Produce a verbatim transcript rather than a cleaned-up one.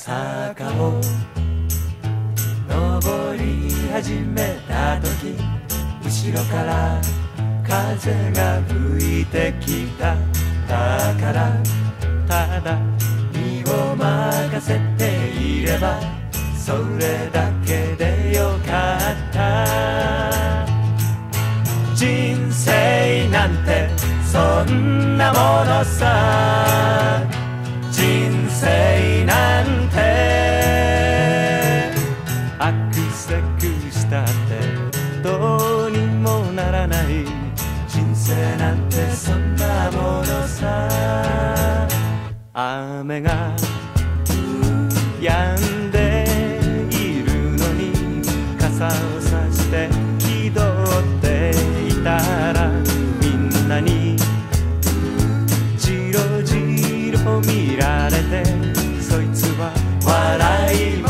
坂を登り始めた時、後ろから風が吹いてきた。だからただ身を任せていればそれだけでよかった。人生なんてそんなものさ。人生なんてアクセクしたってどうにもならない。人生なんてそんなものさ。雨が止んでいるのに傘をさして気取っていたら、みんなにじろじろ見られて、そいつは笑い